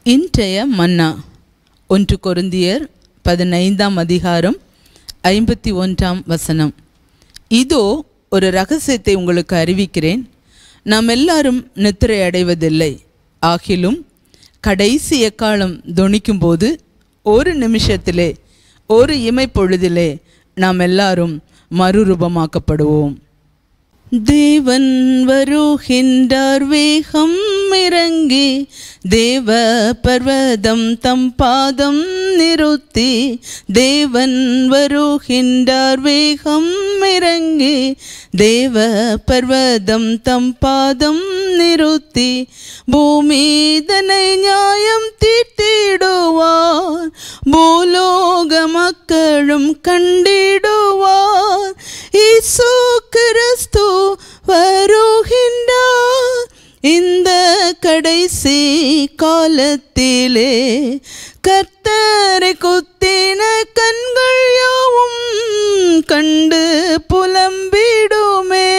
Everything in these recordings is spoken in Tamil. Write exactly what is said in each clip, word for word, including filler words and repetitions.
இன்றைய மன்னா ஒன்று கொரிந்தியர் பதினைந்தாம் அதிகாரம் ஐம்பத்தி ஒன்றாம் வசனம். இதோ ஒரு இரகசியத்தை உங்களுக்கு அறிவிக்கிறேன். நாம் எல்லாரும் நித்திரை அடைவதில்லை. ஆகிலும் கடைசி எக்காலம் தொனிக்கும்போது ஒரு நிமிஷத்திலே, ஒரு இமைப்பொழுதிலே நாம் எல்லாரும் மறுரூபமாக்கப்படுவோம். தேவன் வருகின்றார் வேகம் இறங்கி, தேவ பர்வதம் தம் பாதம் நிறுத்தி. தேவன் வருகின்றார் வேகம் இறங்கி, தேவ பர்வதம் தம் பாதம் நிறுத்தி. பூமிதனை நியாயம் தீர்த்திடுவார், பூலோக மக்களும் கண்டிடுவார். இயேசு கிறிஸ்து வருகின்றார். இந்த கடைசி காலத்திலே கர்த்தரை குத்தின கண்கள் யாவும் கண்டு புலம்பிடுமே.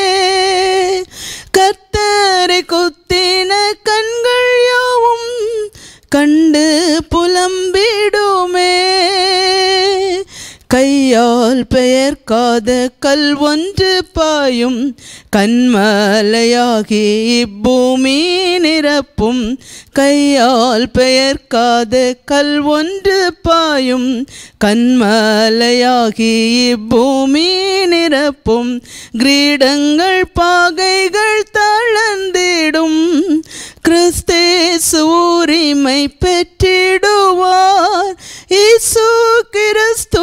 கர்த்தரை குத்தின கண்கள் யாவும் கண்டு புலம்பிடுமே. கையால் பெயர்க்காத கல் ஒன்று பாயும், கண்மலையாகி இப்பூமி நிரப்பும். கையால் பெயர்க்காத கல் ஒன்று பாயும், கண்மலையாகி இப்பூமி நிரப்பும். கிரீடங்கள் பாகைகள் தளர்ந்திடும், கிறிஸ்தேசு உரிமை பெற்றிடுவார். இயேசு கிறிஸ்து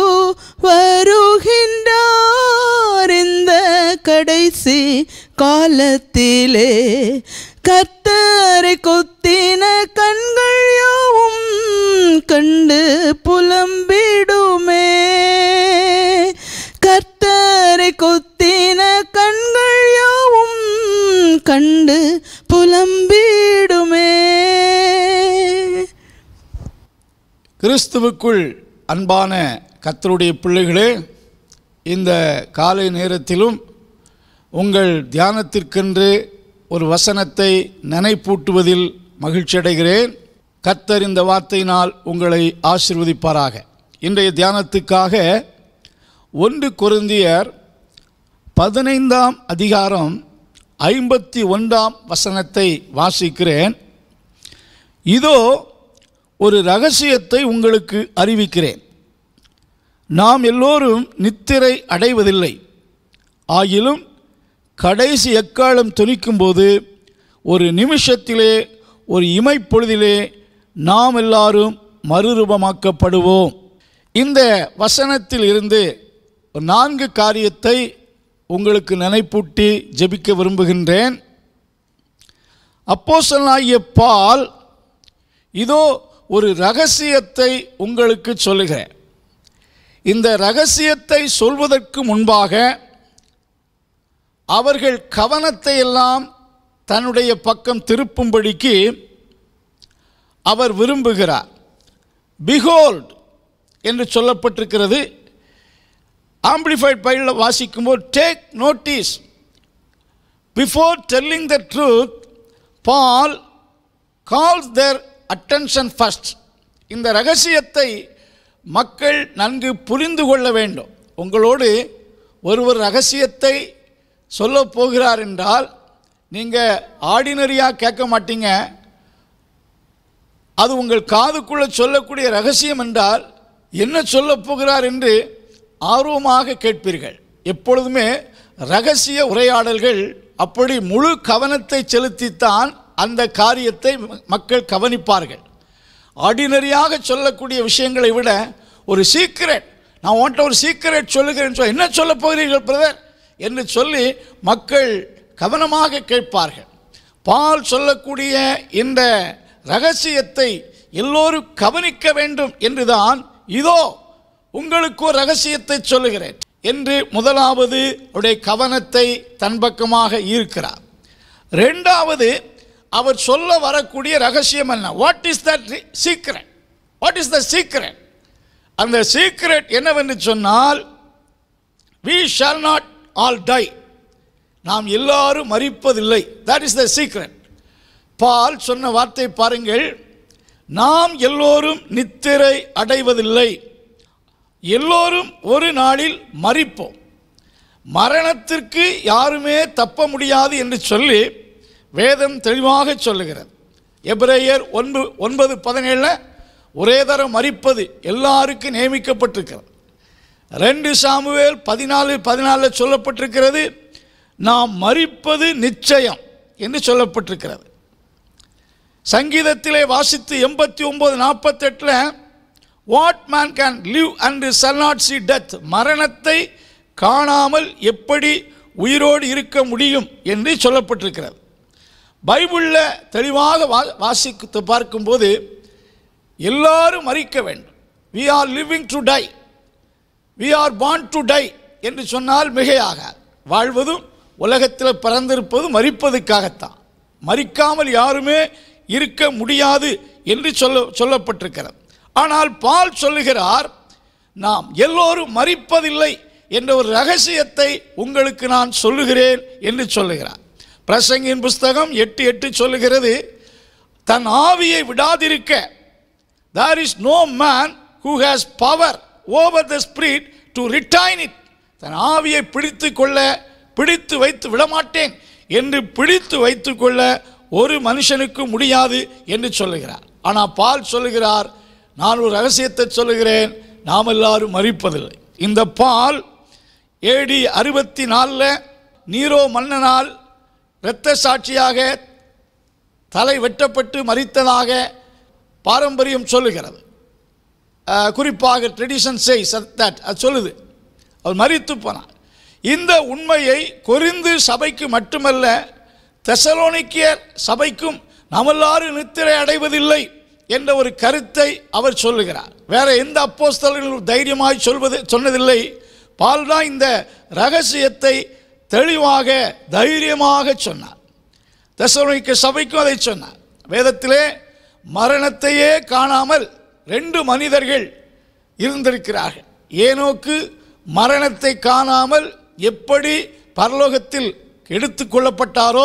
வருகின்றார். இந்த கடைசி காலத்திலே கர்த்தரை குத்தின கண்கள் யாவும் கண்டு புலம்பிடுமே. கர்த்தரை குத்தின கண்கள் யாவும் கண்டு புலம்பிடுமே. கிறிஸ்துவுக்குள் அன்பான கர்த்தருடைய பிள்ளைகளே, இந்த காலை நேரத்திலும் உங்கள் தியானத்திற்கென்று ஒரு வசனத்தை நினைப்பூட்டுவதில் மகிழ்ச்சி அடைகிறேன். கர்த்தர் இந்த வார்த்தையினால் உங்களை ஆசீர்வதிப்பாராக. இன்றைய தியானத்துக்காக ஒன்று கொரிந்தியர் பதினைந்தாம் அதிகாரம் ஐம்பத்தி ஒன்றாம் வசனத்தை வாசிக்கிறேன். இதோ ஒரு இரகசியத்தை உங்களுக்கு அறிவிக்கிறேன். நாம் எல்லோரும் நித்திரை அடைவதில்லை. ஆகிலும் கடைசி எக்காலம் தொனிக்கும்போது ஒரு நிமிஷத்திலே, ஒரு இமைப்பொழுதிலே நாம் எல்லாரும் மறுரூபமாக்கப்படுவோம். இந்த வசனத்தில் இருந்து நான்கு காரியத்தை உங்களுக்கு நினைப்பூட்டி ஜெபிக்க விரும்புகின்றேன். அப்போஸ்தலனாகிய பவுல் இதோ ஒரு இரகசியத்தை உங்களுக்கு சொல்லுகிறேன். இந்த இரகசியத்தை சொல்வதற்கு முன்பாக அவர்கள் கவனத்தை எல்லாம் தன்னுடைய பக்கம் திருப்பும்படிக்கு அவர் விரும்புகிறார். பிஹோல்ட் என்று சொல்லப்பட்டிருக்கிறது. ஆம்பிளிஃபைட் பைபிளில் வாசிக்கும்போது take notice. Before telling the truth, Paul calls their attention first. இந்த இரகசியத்தை மக்கள் நன்கு புரிந்து கொள்ள வேண்டும். உங்களோடு ஒருவர் இரகசியத்தை சொல்ல போகிறார் என்றால் நீங்கள் ஆர்டினரியாக கேட்க மாட்டீங்க. அது உங்கள் காதுக்குள்ளே சொல்லக்கூடிய இரகசியம் என்றால் என்ன சொல்ல போகிறார் என்று ஆர்வமாக கேட்பீர்கள். எப்பொழுதுமே இரகசிய உரையாடல்கள் அப்படி முழு கவனத்தை செலுத்தித்தான் அந்த காரியத்தை மக்கள் கவனிப்பார்கள். ஆர்டினரியாக சொல்லக்கூடிய விஷயங்களை விட ஒரு சீக்ரெட், நான் உன்ட்ட ஒரு சீக்ரெட் சொல்லுகிறேன்னு சொல்ல, என்ன சொல்ல போகிறீர்கள் பிரதர் என்று சொல்லி மக்கள் கவனமாக கேட்பார்கள். பவுல் சொல்லக்கூடிய இந்த இரகசியத்தை எல்லோரும் கவனிக்க வேண்டும் என்றுதான் இதோ உங்களுக்கு ஒரு இரகசியத்தை சொல்லுகிறேன் என்று முதலாவது அவருடைய கவனத்தை தன் பக்கமாக ஈர்க்கிறார். ரெண்டாவது, அவர் சொல்ல வரக்கூடிய ரகசியம் என்ன? What is that secret? What is the secret? அந்த சீக்ரெட் என்னவென்று சொன்னால், we shall not all die. நாம் எல்லாரும் மரிப்பதில்லை. That is the secret. Paul சொன்ன வார்த்தை பாருங்கள், நாம் எல்லோரும் நித்திரை அடைவதில்லை, எல்லோரும் ஒரு நாளில் மரிப்போம், மரணத்திற்கு யாருமே தப்ப முடியாது என்று சொல்லி வேதம் தெளிவாக சொல்லுகிறது. எபிரேயர் ஒன்பது ஒன்பது பதினேழில் ஒரே தரம் மரிப்பது எல்லாருக்கும் நியமிக்கப்பட்டிருக்கிறது. ரெண்டு சாமுவேல் பதினாலு பதினாலில் சொல்லப்பட்டிருக்கிறது, நாம் மரிப்பது நிச்சயம் என்று சொல்லப்பட்டிருக்கிறது. சங்கீதத்திலே வாசித்து எண்பத்தி ஒன்பது நாற்பத்தெட்டில் what man can live and shall not see death, மரணத்தை காணாமல் எப்படி உயிரோடு இருக்க முடியும் என்று சொல்லப்பட்டிருக்கிறது. பைபிளில் தெளிவாக வா வாசித்து பார்க்கும்போது எல்லாரும் மரிக்க வேண்டும். we are living to die, we are born to die என்று சொன்னால் மிகையாக, வாழ்வதும் உலகத்தில் பிறந்திருப்பதும் மரிப்பதுக்காகத்தான், மரிக்காமல் யாருமே இருக்க முடியாது என்று சொல்ல சொல்லப்பட்டிருக்கிறது. ஆனால் பால் சொல்லுகிறார், நாம் எல்லோரும் மரிப்பதில்லை என்ற ஒரு ரகசியத்தை உங்களுக்கு நான் சொல்லுகிறேன் என்று சொல்லுகிறார். பிரசங்கின் புஸ்தகம் எட்டு எட்டு சொல்லுகிறது, தன் ஆவியை விடாதிருக்க, there is no man who has power over the spirit to retain it, தன் ஆவியை பிடித்து கொள்ள, பிடித்து வைத்து விடமாட்டேன் என்று பிடித்து வைத்து கொள்ள ஒரு மனுஷனுக்கு முடியாது என்று சொல்லுகிறார். ஆனால் பால் சொல்லுகிறார், நான் ஒரு ரகசியத்தை சொல்லுகிறேன், நாம் எல்லாரும் மரிப்பதில்லை. இந்த பால் ஏடி அறுபத்தி நாலில் நீரோ மன்னனால் இரத்த சாட்சியாக தலை வெட்டப்பட்டு மரித்ததாக பாரம்பரியம் சொல்லுகிறது. குறிப்பாக ட்ரெடிஷன் சேஸ் தட் அது சொல்லுது, அவர் மரித்து போனார். இந்த உண்மையை கொரிந்து சபைக்கு மட்டுமல்ல, தெசலோனிக்கேயர் சபைக்கும் நாமெல்லாரும் நித்திரை அடைவதில்லை என்ற ஒரு கருத்தை அவர் சொல்லுகிறார். வேற எந்த அப்போஸ்தலர்களும் தைரியமாய் சொல்வது சொன்னதில்லை. பால் தான் இந்த ரகசியத்தை தெளிவாக தைரியமாக சொன்னார். தெசலோனிக்க சபைக்கும் அதை சொன்னார். வேதத்திலே மரணத்தையே காணாமல் ரெண்டு மனிதர்கள் இருந்திருக்கிறார்கள். ஏனோக்கு மரணத்தை காணாமல் எப்படி பரலோகத்தில் எடுத்து கொள்ளப்பட்டாரோ,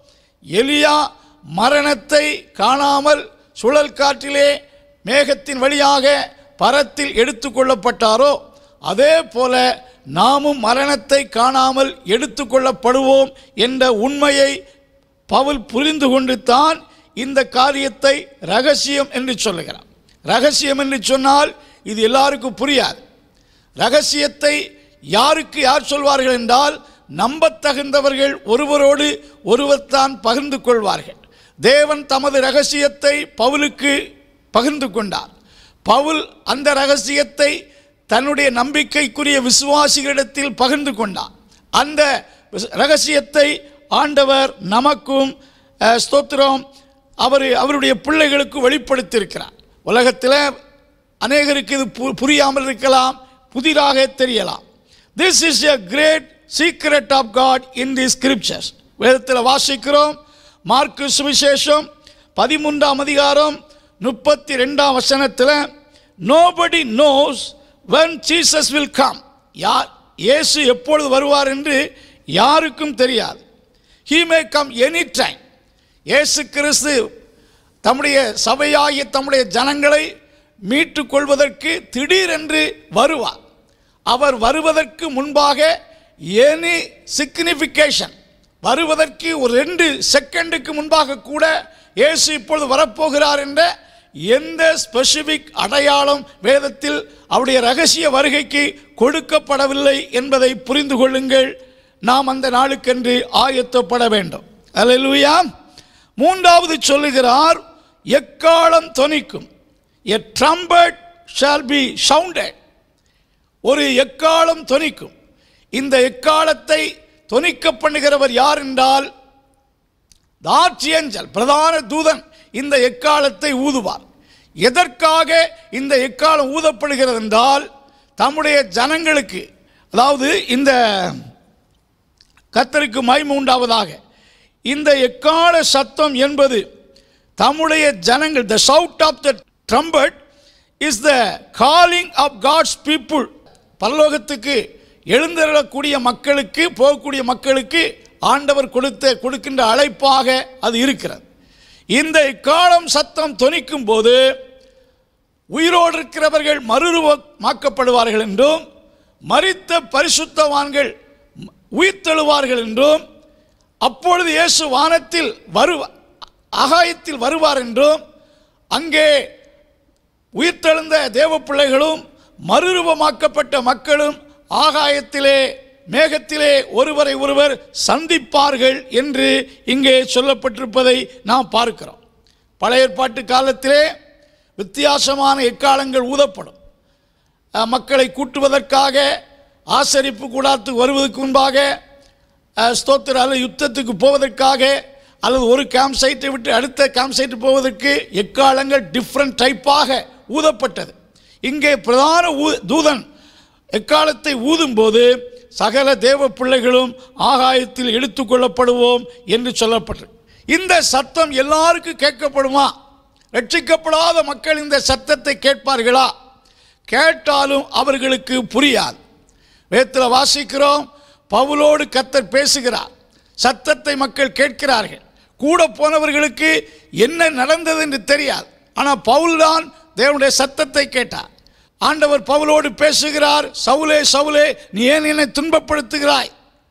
எலியா மரணத்தை காணாமல் சுழல் காற்றிலே மேகத்தின் வழியாக பரத்தில் எடுத்து கொள்ளப்பட்டாரோ, அதே போல நாமும் மரணத்தை காணாமல் எடுத்து கொள்ளப்படுவோம் என்ற உண்மையை பவுல் புரிந்து கொண்டு தான் இந்த காரியத்தை ரகசியம் என்று சொல்லுகிறார். ரகசியம் என்று சொன்னால் இது எல்லாருக்கும் புரியாது. ரகசியத்தை யாருக்கு யார் சொல்வார்கள் என்றால், நம்பத்தகுந்தவர்கள் ஒருவரோடு ஒருவர் தான் பகிர்ந்து கொள்வார்கள். தேவன் தமது ரகசியத்தை பவுலுக்கு பகிர்ந்து கொண்டார். பவுல் அந்த ரகசியத்தை தன்னுடைய நம்பிக்கைக்குரிய விசுவாசிகளிடத்தில் பகிர்ந்து கொண்டார். அந்த ரகசியத்தை ஆண்டவர் நமக்கும் ஸ்தோத்திரம் அவர் அவருடைய பிள்ளைகளுக்கு வெளிப்படுத்தியிருக்கிறார். உலகத்தில் அநேகருக்கு இது புரியாமல் இருக்கலாம், புதிதாக தெரியலாம். This is a great secret of God in the scriptures. வேதத்தில் வாசிக்கிறோம், மார்க்கு சுவிசேஷம் பதிமூன்றாம் அதிகாரம் முப்பத்தி ரெண்டாம் வசனத்தில், nobody knows when Jesus will come. யார் இயேசு எப்பொழுது வருவார் என்று யாருக்கும் தெரியாது. He may come any time. இயேசு கிறிஸ்து தம்முடைய சபையாகிய தம்முடைய ஜனங்களை மீட்டு கொள்வதற்கு திடீரென்று வருவார். அவர் வருவதற்கு முன்பாக எனி சிக்னிஃபிகேஷன், வருவதற்கு ஒரு ரெண்டு செகண்டுக்கு முன்பாக கூட இயேசு இப்பொழுது வரப்போகிறார் என்ற எந்த ஸ்பெசிபிக் அடையாளம் வேதத்தில் அவருடைய ரகசிய வருகைக்கு கொடுக்கப்படவில்லை என்பதை புரிந்து கொள்ளுங்கள். நாம் அந்த நாளுக்கென்று ஆயத்தப்பட வேண்டும். அல்லேலூயா. மூன்றாவது சொல்லுகிறார், எக்காளம் தொனிக்கும். A trumpet shall be sounded. ஒரு எக்காளம் தொனிக்கும். இந்த எக்காளத்தை தொனிக்க பண்ணுகிறவர் யார் என்றால், ஆர்ச்ஏஞ்சல், பிரதான தூதன் இந்த எக்காலத்தை ஊதுவார். எதற்காக இந்த எக்காலம் ஊதப்படுகிறது என்றால், தம்முடைய ஜனங்களுக்கு, அதாவது இந்த கர்த்தருக்கு மகிமை உண்டாவதாக, இந்த எக்கால சத்தம் என்பது தம்முடைய ஜனங்கள், the shout of the trumpet is the calling of God's people. பரலோகத்துக்கு எழுந்தருளக்கூடிய மக்களுக்கு, போகக்கூடிய மக்களுக்கு ஆண்டவர் கொடுத்த கொடுக்கின்ற அழைப்பாக அது இருக்கிறது. இந்த எக்காலம் சத்தம் தொனிக்கும் போது உயிரோடு இருக்கிறவர்கள் மறுரூபமாக்கப்படுவார்கள் என்றும் மரித்த பரிசுத்தவான்கள் உயிர்த்தெழுவார்கள் என்றும் அப்பொழுது இயேசு வானத்தில் வரு ஆகாயத்தில் வருவார் என்றும் அங்கே உயிர்த்தெழுந்த தேவ பிள்ளைகளும் மறுரூபமாக்கப்பட்ட மக்களும் ஆகாயத்திலே மேகத்திலே ஒருவரை ஒருவர் சந்திப்பார்கள் என்று இங்கே சொல்லப்பட்டிருப்பதை நாம் பார்க்கிறோம். பழைய ஏற்பாட்டு காலத்திலே வித்தியாசமான எக்காலங்கள் ஊதப்படும். மக்களை கூட்டுவதற்காக, ஆசரிப்பு கூடாரத்துக்கு வருவதற்கு முன்பாக, ஸ்தோத்திர அல்லது யுத்தத்துக்கு போவதற்காக, அல்லது ஒரு கேம்ப் சைட்டை விட்டு அடுத்த கேம்ப் சைட்டு போவதற்கு எக்காலங்கள் டிஃப்ரெண்ட் டைப்பாக ஊதப்பட்டது. இங்கே பிரதான தூதன் எக்காலத்தை ஊதும்போது சகல தேவ பிள்ளைகளும் ஆகாயத்தில் எடுத்துக்கொள்ளப்படுவோம் என்று சொல்லப்பட்டது. இந்த சத்தம் எல்லாருக்கும் கேட்கப்படுமா? ரட்சிக்கப்படாத மக்கள் இந்த சத்தத்தை கேட்பார்களா? கேட்டாலும் அவர்களுக்கு புரியாது. வேதத்தில் வாசிக்கிறோம், பவுலோடு கர்த்தர் பேசுகிறார், சத்தத்தை மக்கள் கேட்கிறார்கள். கூட போனவர்களுக்கு என்ன நடந்தது என்று தெரியாது. ஆனால் பவுல் தான் தேவனுடைய சத்தத்தை கேட்டார். ஆண்டவர் பவுலோடு பேசுகிறார், சவுலே சவுலே நீ ஏன் என்னை துன்பப்படுத்துகிறாய்?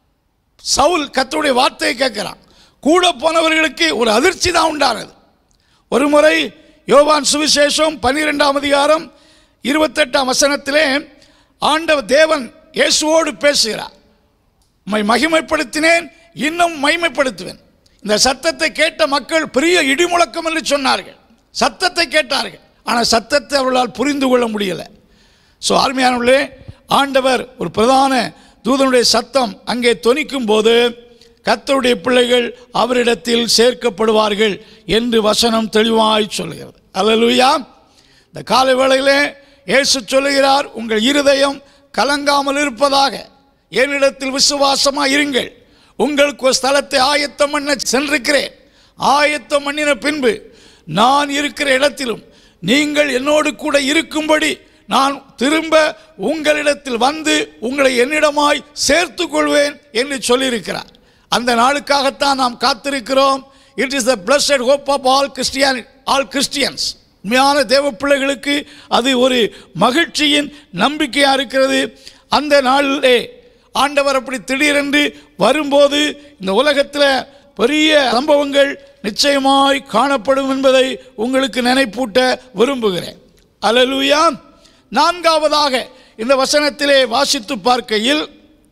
சவுல் கர்த்தருடைய வார்த்தையை கேட்கிறான். கூட போனவர்களுக்கு ஒரு அதிர்ச்சி தான் உண்டானது. ஒரு முறை யோவான் சுவிசேஷம் பன்னிரெண்டாம் அதிகாரம் இருபத்தெட்டாம் வசனத்திலே ஆண்டவர் தேவன் இயேசுவோடு பேசுகிறார். உம்மை மகிமைப்படுத்தினேன், இன்னும் மகிமைப்படுத்துவேன். இந்த சத்தத்தை கேட்ட மக்கள் பெரிய இடிமுழக்கம் என்று சொன்னார்கள். சத்தத்தை கேட்டார்கள், ஆனால் சத்தத்தை அவர்களால் புரிந்து கொள்ள முடியலை. ஸோ அருமையானவர்களே, ஆண்டவர் ஒரு பிரதான தூதனுடைய சத்தம் அங்கே தொனிக்கும் போது கர்த்தருடைய பிள்ளைகள் அவரிடத்தில் சேர்க்கப்படுவார்கள் என்று வசனம் தெளிவாய் சொல்கிறது. அல்லேலூயா. இந்த காலை வேளையிலே இயேசு சொல்லுகிறார், உங்கள் இருதயம் கலங்காமல் இருப்பதாக என்னிடத்தில் விசுவாசமாக இருங்கள். உங்களுக்கு ஒரு ஸ்தலத்தை ஆயத்தம் பண்ண சென்றிருக்கிறேன். ஆயத்தம் பண்ணின பின்பு நான் இருக்கிற இடத்திலும் நீங்கள் என்னோடு கூட இருக்கும்படி நான் திரும்ப உங்களிடத்தில் வந்து உங்களை என்னிடமாய் சேர்த்து கொள்வேன் என்று சொல்லியிருக்கிறார். அந்த நாளுக்காகத்தான் நாம் காத்திருக்கிறோம். It is the blessed hope of all Christian all Christians. உண்மையான தேவ பிள்ளைகளுக்கு அது ஒரு மகிழ்ச்சியின் நம்பிக்கையாக இருக்கிறது. அந்த நாளிலே ஆண்டவர் அப்படி திடீரென்று வரும்போது இந்த உலகத்தில் பெரிய சம்பவங்கள் நிச்சயமாய் காணப்படும் என்பதை உங்களுக்கு நினைப்பூட்ட விரும்புகிறேன். அல்லேலூயா. நான்காவதாக இந்த வசனத்திலே வாசித்து பார்க்கையில்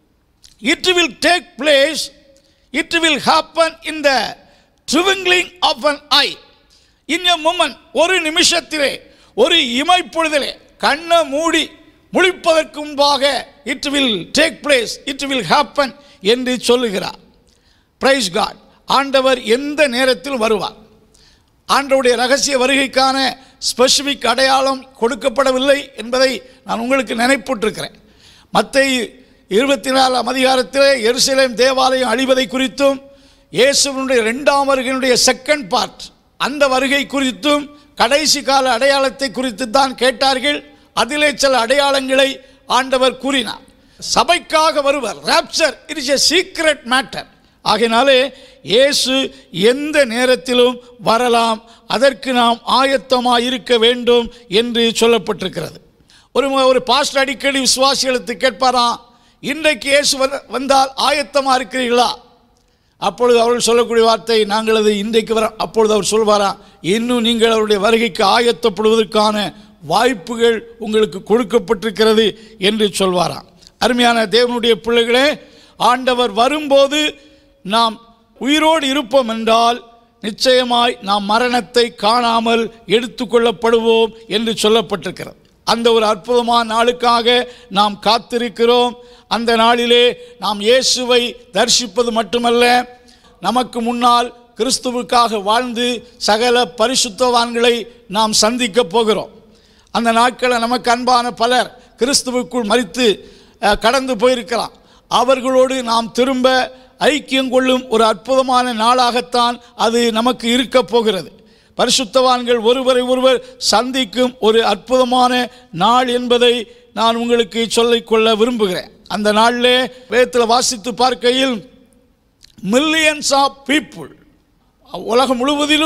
it will take place, it will happen in the twinkling of an eye, in a moment, ஒரு நிமிஷத்திலே, ஒரு இமைப்பொழுதிலே, கண்ணை மூடி முழிப்பதற்கு முன்பாக it will take place, it will happen என்று சொல்லுகிறார். Praise God. ஆண்டவர் எந்த நேரத்தில் வருவார்? ஆண்டவருடைய ரகசிய வருகைக்கான ஸ்பெசிபிக் அடையாளம் கொடுக்கப்படவில்லை என்பதை நான் உங்களுக்கு நினைப்பூட்டிருக்கிறேன். மத்தேயு இருபத்தி நாலாம் அதிகாரத்திலே எருசலேம் தேவாலயம் அழிவதை குறித்தும் இயேசுவினுடைய இரண்டாம் வருகையினுடைய செகண்ட் பார்ட் அந்த வருகை குறித்தும் கடைசி கால அடையாளத்தை குறித்து தான் கேட்டார்கள். அதிலே சில அடையாளங்களை ஆண்டவர் கூறினார். சபைக்காக வருவர், rapture, it is a secret matter. ஆகையினாலே இயேசு எந்த நேரத்திலும் வரலாம், அதற்கு நாம் ஆயத்தமாக இருக்க வேண்டும் என்று சொல்லப்பட்டிருக்கிறது. ஒரு ஒரு பாஸ்டர் அடிக்கடி விசுவாசிகளுக்கு கேட்பாராம், இன்றைக்கு இயேசு வந்தால் ஆயத்தமாக இருக்கிறீர்களா? அப்பொழுது அவர்கள் சொல்லக்கூடிய வார்த்தை, நாங்கள் அது இன்றைக்கு வர. அப்பொழுது அவர் சொல்வாராம், இன்னும் நீங்கள் அவருடைய வருகைக்கு ஆயத்தப்படுவதற்கான வாய்ப்புகள் உங்களுக்கு கொடுக்கப்பட்டிருக்கிறது என்று சொல்வாராம். அருமையான தேவனுடைய பிள்ளைகளே, ஆண்டவர் வரும்போது நாம் உயிரோடு இருப்போம் என்றால் நிச்சயமாய் நாம் மரணத்தை காணாமல் எடுத்துக்கொள்ளப்படுவோம் என்று சொல்லப்பட்டிருக்கிறது. அந்த ஒரு அற்புதமான நாளுக்காக நாம் காத்திருக்கிறோம். அந்த நாளிலே நாம் இயேசுவை தரிசிப்பது மட்டுமல்ல, நமக்கு முன்னால் கிறிஸ்துவுக்காக வாழ்ந்து சகல பரிசுத்தவான்களை நாம் சந்திக்க போகிறோம். அந்த நாட்களில் நமக்கு அன்பான பலர் கிறிஸ்துவுக்குள் மரித்து கடந்து போயிருக்கலாம். அவர்களோடு நாம் திரும்ப ஐக்கியம் கொள்ளும் ஒரு அற்புதமான நாளாகத்தான் அது நமக்கு இருக்க போகிறது. பரிசுத்தவான்கள் ஒருவரை ஒருவர் சந்திக்கும் ஒரு அற்புதமான நாள் என்பதை நான் உங்களுக்கு சொல்லிக்கொள்ள விரும்புகிறேன். அந்த நாளிலே வேதத்தில் வாசித்து பார்க்கையில் மில்லியன்ஸ் ஆஃப் பீப்புள், உலகம் முழுவதிலும்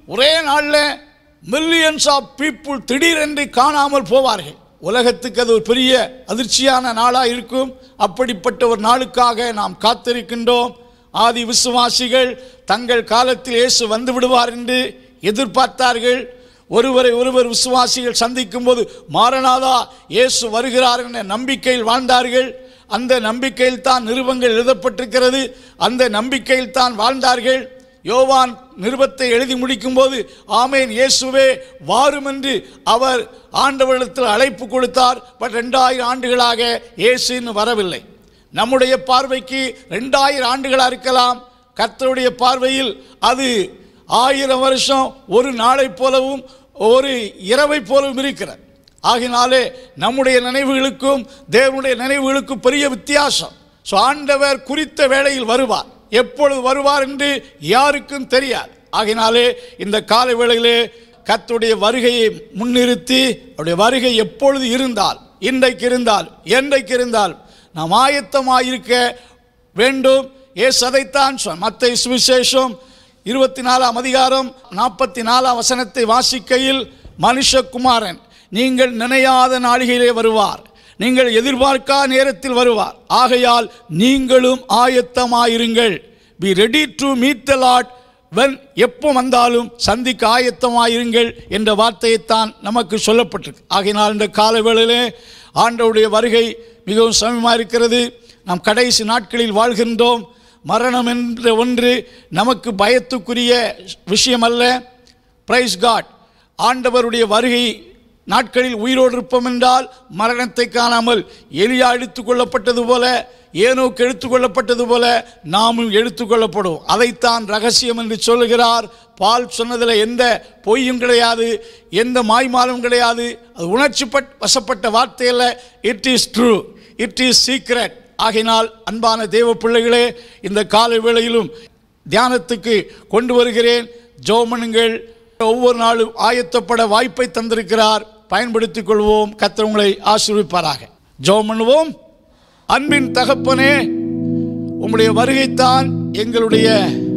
ஒரே நாளில் மில்லியன்ஸ் ஆஃப் பீப்புள் திடீரென்று காணாமல் போவார்கள். உலகத்துக்கு அது ஒரு பெரிய அதிர்ச்சியான நாளாக இருக்கும். அப்படிப்பட்ட ஒரு நாளுக்காக நாம் காத்திருக்கின்றோம். ஆதி விசுவாசிகள் தங்கள் காலத்தில் இயேசு வந்து விடுவார் என்று எதிர்பார்த்தார்கள். ஒருவரை ஒருவர் விசுவாசிகள் சந்திக்கும் போது மாரநாதா இயேசு வருகிறார் என்ற நம்பிக்கையில் வாழ்ந்தார்கள். அந்த நம்பிக்கையில் தான் நிருபங்கள் எழுதப்பட்டிருக்கிறது. அந்த நம்பிக்கையில் தான் வாழ்ந்தார்கள். யோவான் நிருபத்தை எழுதி முடிக்கும் போது ஆமேன் இயேசுவே வாரும் என்று அவர் ஆண்டவரிடத்தில் அழைப்பு கொடுத்தார். பட் ரெண்டாயிரம் ஆண்டுகளாக இயேசு இன்னும் வரவில்லை. நம்முடைய பார்வைக்கு ரெண்டாயிரம் ஆண்டுகளாக இருக்கலாம். கர்த்தருடைய பார்வையில் அது ஆயிரம் வருஷம் ஒரு நாளை போலவும் ஒரு இரவை போலவும் இருக்கிறது. ஆகினாலே நம்முடைய நினைவுகளுக்கும் தேவனுடைய நினைவுகளுக்கும் பெரிய வித்தியாசம். ஸோ ஆண்டவர் குறித்த வேளையில் வருவார். எப்பொழுது வருவார் என்று யாருக்கும் தெரியாது. ஆகினாலே இந்த கால வேளையிலே கர்த்தருடைய வருகையை முன்னிறுத்தி அவருடைய வருகை எப்பொழுது இருந்தால், இன்றைக்கு இருந்தால், என்றைக்கு இருந்தால் நாம் ஆயத்தமாயிருக்க வேண்டும். ஏசு அதைத்தான் சொன்னார். மத்தேயு சுவிசேஷம் இருபத்தி நாலாம் அதிகாரம் நாற்பத்தி நாலாம் வசனத்தை வாசிக்கையில், மனுஷகுமாரன் நீங்கள் நினையாத நாளிகையிலே வருவார், நீங்கள் எதிர்பார்க்கா நேரத்தில் வருவார், ஆகையால் நீங்களும் ஆயத்தமாயிருங்கள். Be ready to meet the lord when, எப்போ வந்தாலும் சந்திக்க ஆயத்தமாயிருங்கள் என்ற வார்த்தையைத்தான் நமக்கு சொல்லப்பட்டிருக்கு. ஆகையினால் இந்த கால வேளையிலே ஆண்டவருடைய வருகை மிகவும் சமயமாக இருக்கிறது. நாம் கடைசி நாட்களில் வாழ்கின்றோம். மரணம் என்ற ஒன்று நமக்கு பயத்துக்குரிய விஷயம் அல்ல. Praise God. ஆண்டவருடைய வருகை நாட்களில் உயிரோடு இருப்போம் என்றால் மரணத்தை காணாமல் எலியா எடுத்துக்கொள்ளப்பட்டது போல, ஏனோக்கு எடுத்துக்கொள்ளப்பட்டது போல நாமும் எடுத்துக்கொள்ளப்படுவோம். அதைத்தான் ரகசியம் என்று சொல்லுகிறார். பால் சொன்னதில் எந்த பொய்யும் கிடையாது, எந்த மாய்மாலும் கிடையாது. அது உணர்ச்சி வசப்பட்ட வார்த்தையில். It is true, it is secret. ஆகினால் அன்பான தேவ பிள்ளைகளே, இந்த காலை வேளையிலும் தியானத்துக்கு கொண்டு வருகிறேன். ஜெபமனுங்கள். ஒவ்வொரு நாளும் ஆயத்தப்பட வாய்ப்பை தந்திருக்கிறார். பயன்படுத்திக் கொள்வோம். கர்த்தர் உங்களை ஆசீர்வதிப்பாராக. ஜெபம் பண்ணுவோம். அன்பின் தகப்பனே, உம்முடைய வருகைத்தான் எங்களுடைய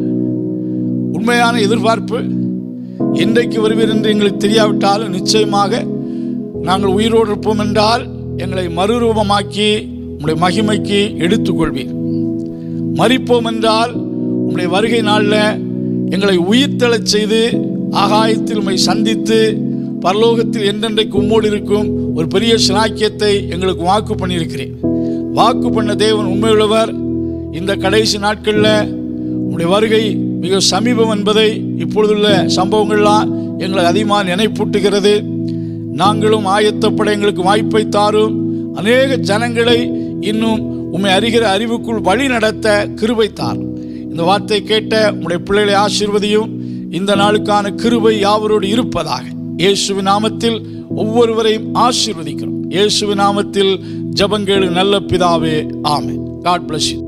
உண்மையான எதிர்பார்ப்பு. என்றைக்கு வருவீர் என்று எங்களுக்கு தெரியாவிட்டாலும் நிச்சயமாக நாங்கள் உயிரோடு இருப்போம் என்றால் எங்களை மறுரூபமாக்கி உம்முடைய மகிமைக்கு எடுத்துக்கொள்வீர். மரிப்போம் என்றால் உம்முடைய வருகை நாளில் எங்களை உயிர்த்தெழச் செய்து ஆகாயத்தில் உம்மை சந்தித்து பரலோகத்தில் என்றென்றைக்கு உம்மோடு இருக்கும் ஒரு பெரிய சிலாக்கியத்தை எங்களுக்கு வாக்கு பண்ணியிருக்கிறேன். வாக்கு பண்ண தேவன் உண்மையுள்ளவர். இந்த கடைசி நாட்களில் உம்முடைய வருகை மிக சமீபம் என்பதை இப்பொழுதுள்ள சம்பவங்கள்லாம் எங்களை அதிகமாக நினைப்பூட்டுகிறது. நாங்களும் ஆயத்தப்பட எங்களுக்கு வாய்ப்பை தாரும். அநேக ஜனங்களை இன்னும் உம்மை அறிகிற அறிவுக்குள் வழி நடத்த கிருபை தார். இந்த வார்த்தை கேட்ட உம்முடைய பிள்ளைகளை ஆசீர்வதியும். இந்த நாளுக்கான கிருபை யாவரோடு இருப்பதாக இயேசுவின் நாமத்தில் ஒவ்வொருவரையும் ஆசீர்வதிக்கிறோம். இயேசுவின் நாமத்தில் ஜெபங்கேளு நல்ல பிதாவே, ஆமென். God bless you.